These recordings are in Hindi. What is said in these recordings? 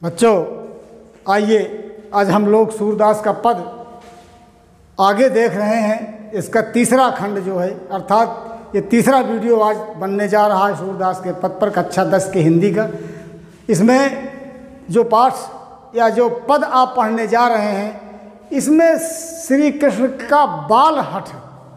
बच्चों आइए आज हम लोग सूरदास का पद आगे देख रहे हैं। इसका तीसरा खंड जो है अर्थात ये तीसरा वीडियो आज बनने जा रहा है सूरदास के पद पर, कक्षा 10 के हिंदी का। इसमें जो पाठ या जो पद आप पढ़ने जा रहे हैं इसमें श्री कृष्ण का बाल हठ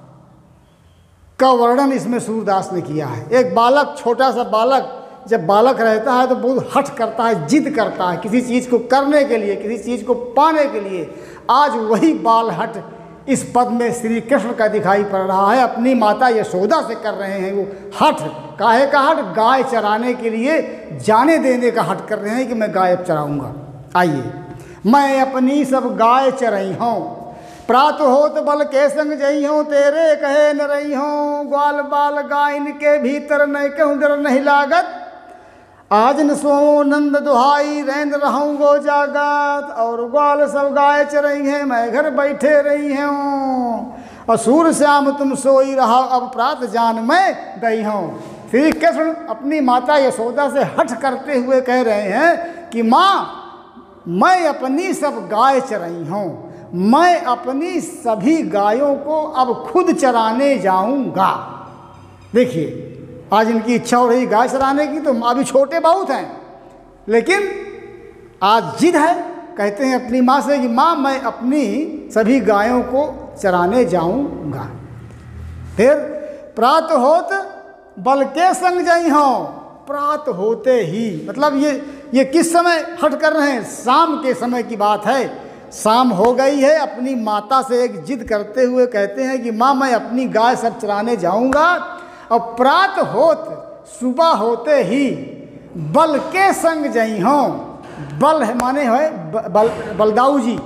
का वर्णन इसमें सूरदास ने किया है। एक बालक, छोटा सा बालक जब बालक रहता है तो बहुत हठ करता है, जिद करता है किसी चीज़ को करने के लिए, किसी चीज़ को पाने के लिए। आज वही बाल हठ इस पद में श्री कृष्ण का दिखाई पड़ रहा है। अपनी माता यशोदा से कर रहे हैं वो हठ। काहे का हठ? गाय चराने के लिए जाने देने का हठ कर रहे हैं कि मैं गाय चराऊंगा। आइए, मैं अपनी सब गाय चरई हूँ, प्रात होत बल के संग जई हूँ, तेरे कहे न रही हूँ, ग्वाल बाल गायन के भीतर नहीं कहूँ डर नहीं लागत, आज न सो नंद दुहाई रैन रहूँ गो जागत, और ग्वाल सब गाय चरई हैं मैं घर बैठे रही हूँ, असुर श्याम तुम सोई रहा अब प्रात जान मैं गई हूँ। श्री कृष्ण अपनी माता यशोदा से हठ करते हुए कह रहे हैं कि माँ मैं अपनी सब गाय चरई हूँ, मैं अपनी सभी गायों को अब खुद चराने जाऊँगा। देखिए आज इनकी इच्छा हो रही गाय चराने की, तो अभी छोटे बहुत हैं लेकिन आज जिद है। कहते हैं अपनी माँ से कि माँ मैं अपनी सभी गायों को चराने जाऊँगा। फिर प्रात होत बल के संग जई हूँ, प्रात होते ही मतलब ये किस समय हट कर रहे हैं? शाम के समय की बात है। शाम हो गई है, अपनी माता से एक जिद करते हुए कहते हैं कि माँ मैं अपनी गाय सब चराने जाऊँगा। और प्रात होत सुबह होते ही बल के संग जई हूँ, बल है माने है बलदाऊ जी,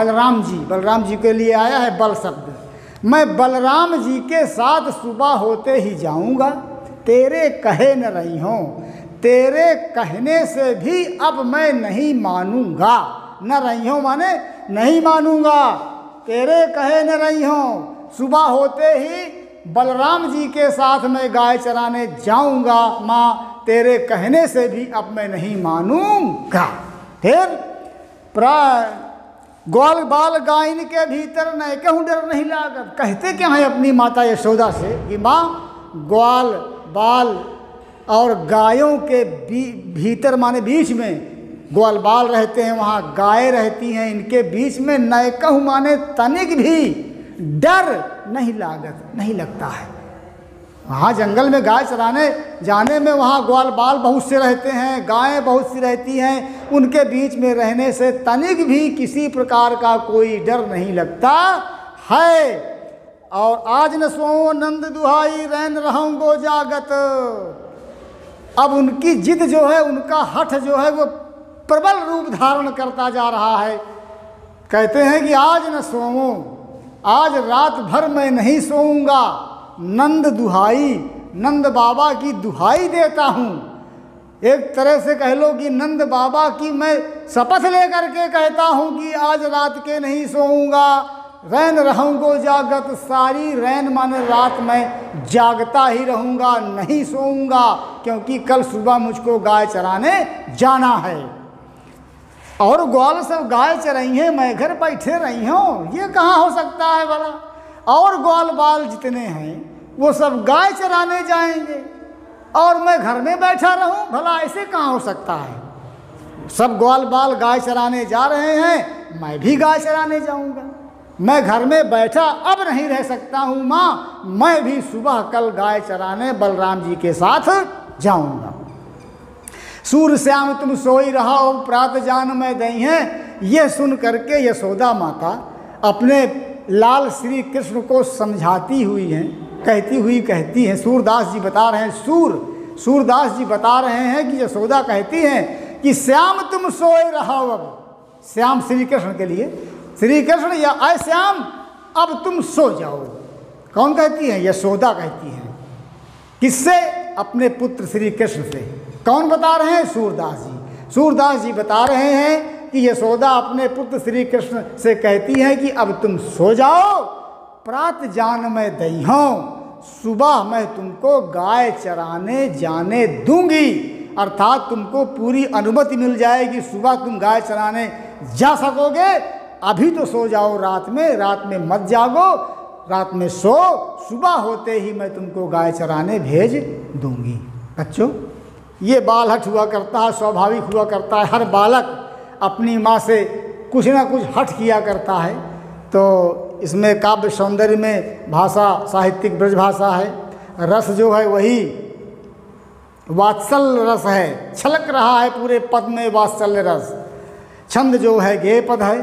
बलराम जी के लिए आया है बल शब्द। मैं बलराम जी के साथ सुबह होते ही जाऊँगा, तेरे कहे न रही हूँ, तेरे कहने से भी अब मैं नहीं मानूंगा। न रही हूँ माने नहीं मानूंगा, तेरे कहे न रही हूँ, सुबह होते ही बलराम जी के साथ मैं गाय चराने जाऊंगा, माँ तेरे कहने से भी अब मैं नहीं मानूंगा। फिर ग्वाल बाल गायन के भीतर नहीं कहूँ डर नहीं लागत। कहते क्या है अपनी माता यशोदा से कि माँ ग्वाल बाल और गायों के भीतर माने बीच में ग्वाल बाल रहते हैं, वहाँ गाय रहती हैं, इनके बीच में नए कहूँ माने तनिक भी डर नहीं लागत, नहीं लगता है। वहाँ जंगल में गाय चराने जाने में वहाँ ग्वाल बाल बहुत से रहते हैं, गायें बहुत सी रहती हैं, उनके बीच में रहने से तनिक भी किसी प्रकार का कोई डर नहीं लगता है। और आज न सो नंद दुहाई रैन रहूँ गो जागत। अब उनकी जिद जो है, उनका हठ जो है वो प्रबल रूप धारण करता जा रहा है। कहते हैं कि आज न सोऊं, आज रात भर मैं नहीं सोऊंगा, नंद दुहाई, नंद बाबा की दुहाई देता हूँ। एक तरह से कह लो कि नंद बाबा की मैं शपथ लेकर के कहता हूँ कि आज रात के नहीं सोऊंगा, रैन रहूँगो जागत, सारी रैन माने रात मैं जागता ही रहूँगा, नहीं सोऊंगा, क्योंकि कल सुबह मुझको गाय चराने जाना है। और ग्वाल सब गाय चराई हैं मैं घर बैठे रही हूँ, ये कहाँ हो सकता है भला? और ग्वाल बाल जितने हैं वो सब गाय चराने जाएंगे और मैं घर में बैठा रहूँ, भला ऐसे कहाँ हो सकता है? सब ग्वाल बाल गाय चराने जा रहे हैं, मैं भी गाय चराने जाऊँगा। मैं घर में बैठा अब नहीं रह सकता हूँ माँ, मैं भी सुबह कल गाय चराने बलराम जी के साथ जाऊँगा। सूर श्याम तुम सोई रहा हो प्रात जान में दई हैं। यह सुन करके यशोदा माता अपने लाल श्री कृष्ण को समझाती हुई हैं, कहती हैं, सूरदास जी बता रहे हैं, सूरदास जी बता रहे हैं कि यशोदा कहती हैं कि श्याम तुम सोए रहो। अब श्याम श्री कृष्ण के लिए, श्री कृष्ण या आय श्याम अब तुम सो जाओ। कौन कहती है? यशोदा कहती हैं। किससे? अपने पुत्र श्री कृष्ण से। कौन बता रहे हैं? सूरदास जी। सूरदास जी बता रहे हैं कि यशोदा अपने पुत्र श्री कृष्ण से कहती है कि अब तुम सो जाओ, प्रात जान मैं दई हूँ, सुबह मैं तुमको गाय चराने जाने दूंगी। अर्थात तुमको पूरी अनुमति मिल जाएगी, सुबह तुम गाय चराने जा सकोगे। अभी तो सो जाओ रात में मत जागो, रात में सो, सुबह होते ही मैं तुमको गाय चराने भेज दूंगी। बच्चों, ये बालहट हुआ करता है, स्वाभाविक हुआ करता है। हर बालक अपनी माँ से कुछ ना कुछ हट किया करता है। तो इसमें काव्य सौंदर्य में भाषा साहित्यिक ब्रज भाषा है, रस जो है वही वात्सल्य रस है, छलक रहा है पूरे पद में वात्सल्य रस। छंद जो है गेय पद है।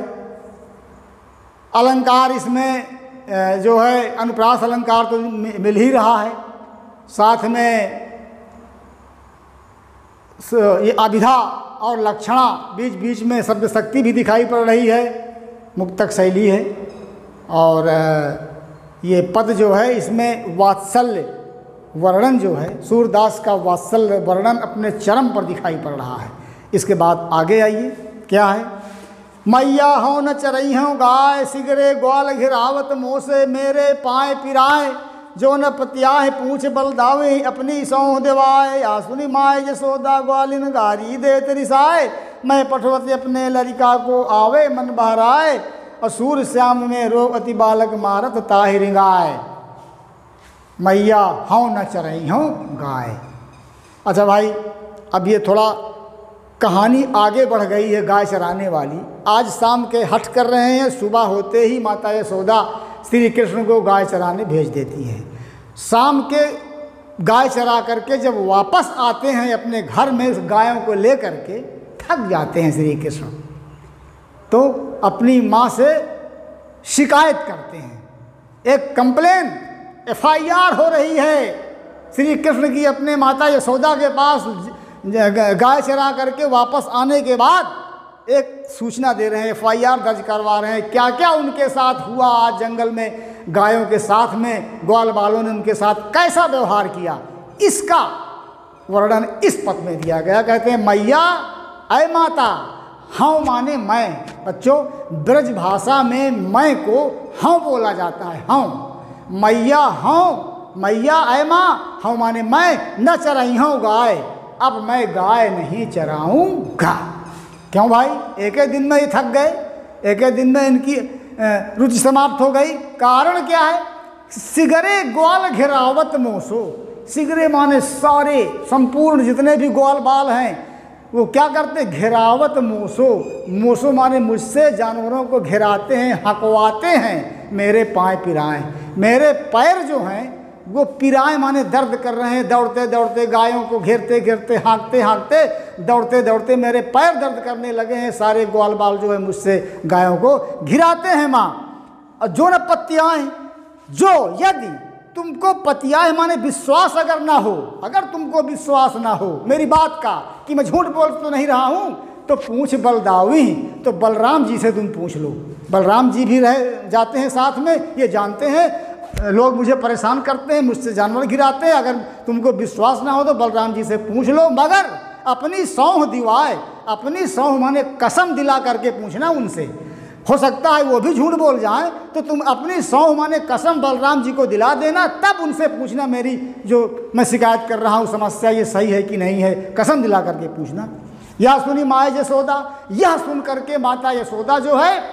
अलंकार इसमें जो है अनुप्रास अलंकार तो मिल ही रहा है, साथ में ये अभिधा और लक्षणा बीच बीच में शब्द शक्ति भी दिखाई पड़ रही है, मुक्तक शैली है। और ये पद जो है इसमें वात्सल्य वर्णन जो है, सूरदास का वात्सल्य वर्णन अपने चरम पर दिखाई पड़ रहा है। इसके बाद आगे आइए, क्या है? मैया हो न चरई हूँ गाय, सिगरे ग्वाल घिरावत मोह से मेरे पाए पिराए, जो न पतियाह पूछ बल दावे अपनी सौं देवाए, या सुनी माए यशोदा ग्वालिन गारी दे रिसाए, मैं पठवती अपने लड़का को आवे मन बहराए, असुर श्याम में रो अति बालक मारत ताहि रिंगाए, मैया हूँ न चरई हूँ गाय। अच्छा भाई, अब ये थोड़ा कहानी आगे बढ़ गई है गाय चराने वाली। आज शाम के हट कर रहे हैं, सुबह होते ही माता यशोदा श्री कृष्ण को गाय चराने भेज देती है। शाम के गाय चरा करके जब वापस आते हैं अपने घर में गायों को लेकर के, थक जाते हैं श्री कृष्ण, तो अपनी माँ से शिकायत करते हैं। एक कंप्लेन FIR हो रही है श्री कृष्ण की अपने माता यशोदा के पास। गाय चरा करके वापस आने के बाद एक सूचना दे रहे हैं, FIR दर्ज करवा रहे हैं, क्या क्या उनके साथ हुआ आज जंगल में, गायों के साथ में ग्वाल बालों ने उनके साथ कैसा व्यवहार किया, इसका वर्णन इस पद में दिया गया। कहते हैं मैया अय माता, हाँ माने मैं। बच्चों, ब्रज भाषा में मैं को हाँ बोला जाता है, हाँ। मैया हाँ, मैया अय माँ, हाँ माने मैं न चराई हूँ गाय, अब मैं गाय नहीं चराऊँगा। क्यों भाई? एक ही दिन में ये थक गए, एक ही दिन में इनकी रुचि समाप्त हो गई। कारण क्या है? सिगरे ग्वाल घिरावत मोसो। सिगरे माने सारे संपूर्ण जितने भी ग्वाल बाल हैं वो क्या करते? घिरावत मोसो। मोसो माने मुझसे जानवरों को घिराते हैं, हकवाते हैं, मेरे पाँव पिराएं। मेरे पैर जो हैं वो पिराएं माने दर्द कर रहे हैं, दौड़ते दौड़ते गायों को घेरते घेरते हाँकते हाँकते दौड़ते दौड़ते मेरे पैर दर्द करने लगे हैं। सारे ग्वाल बाल जो है मुझसे गायों को घिराते हैं माँ। और जो न पतियाएँ, जो यदि तुमको पतियाएँ माने विश्वास अगर ना हो, अगर तुमको विश्वास ना हो मेरी बात का कि मैं झूठ बोल तो नहीं रहा हूँ, तो पूछ बलदावी, तो बलराम जी से तुम पूछ लो। बलराम जी भी रह जाते हैं साथ में, ये जानते हैं लोग मुझे परेशान करते हैं, मुझसे जानवर गिराते हैं, अगर तुमको विश्वास ना हो तो बलराम जी से पूछ लो। मगर अपनी सौंह दिवाए, अपनी सौंह माने कसम दिला करके पूछना उनसे। हो सकता है वो भी झूठ बोल जाएं, तो तुम अपनी सौंह माने कसम बलराम जी को दिला देना, तब उनसे पूछना मेरी जो मैं शिकायत कर रहा हूँ समस्या ये सही है कि नहीं है, कसम दिला करके पूछना। यह सुनी माँ यशोदा, यह सुन करके माता यशोदा जो है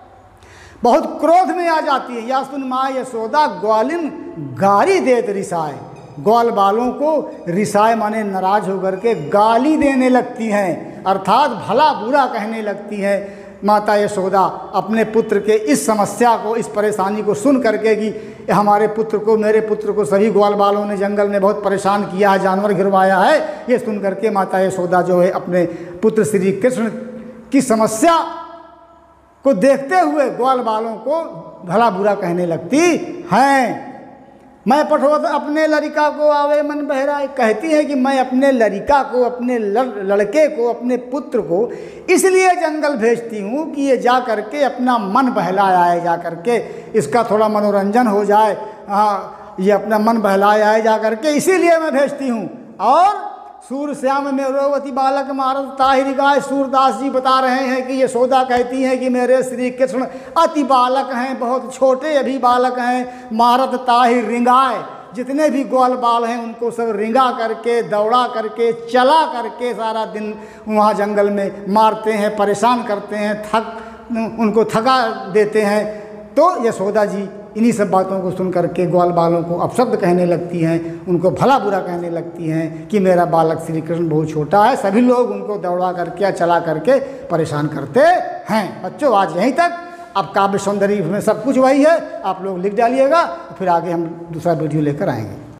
बहुत क्रोध में आ जाती है। या सुन माँ यशोदा ग्वालिन गाली देत रिसाए, ग्वाल बालों को रिसाए माने नाराज होकर के गाली देने लगती हैं, अर्थात भला बुरा कहने लगती है। माता यशोदा अपने पुत्र के इस समस्या को, इस परेशानी को सुन करके कि हमारे पुत्र को, मेरे पुत्र को सभी ग्वाल बालों ने जंगल में बहुत परेशान किया है, जानवर गिरवाया है, ये सुन करके माता यशोदा जो है अपने पुत्र श्री कृष्ण की समस्या को देखते हुए ग्वाल बालों को भला बुरा कहने लगती हैं। मैं पठवत अपने लड़का को आवे मन बहराए, कहती है कि मैं अपने लड़का को, अपने लड़के को, अपने पुत्र को इसलिए जंगल भेजती हूँ कि ये जा करके अपना मन बहलाए आए, जा करके इसका थोड़ा मनोरंजन हो जाए, हाँ ये अपना मन बहलाए आए जा करके, इसीलिए मैं भेजती हूँ। और सूर श्याम में रोवती बालक मारत ताहि रिंगाए, सूरदास जी बता रहे हैं कि यशोदा कहती हैं कि मेरे श्री कृष्ण अति बालक हैं, बहुत छोटे अभी बालक हैं, मारत ताहि रिंगाए, जितने भी ग्वाल बाल हैं उनको सब रिंगा करके, दौड़ा करके, चला करके सारा दिन वहाँ जंगल में मारते हैं, परेशान करते हैं, उनको थका देते हैं। तो यशोदा जी इन्हीं सब बातों को सुन करके ग्वाल बालों को अपशब्द कहने लगती हैं, उनको भला बुरा कहने लगती हैं कि मेरा बालक श्री कृष्ण बहुत छोटा है। सभी लोग उनको दौड़ा करके या चला करके परेशान करते हैं। बच्चों, आज यहीं तक। अब काव्य सौंदर्य में सब कुछ वही है, आप लोग लिख डालिएगा, फिर आगे हम दूसरा वीडियो लेकर आएंगे।